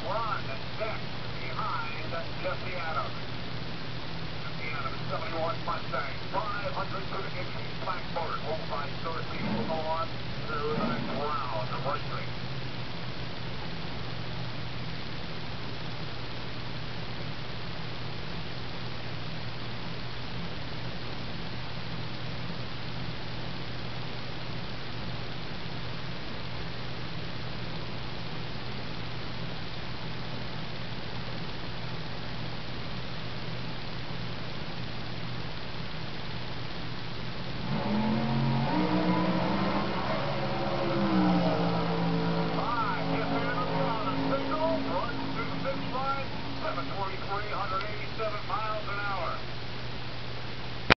run next behind Jesse Adams. Jesse Adams, 71 Mustang, 500 cubic inches, black motor, by Dorothy will go on to the next round of racing. Line, 723, 187 miles an hour.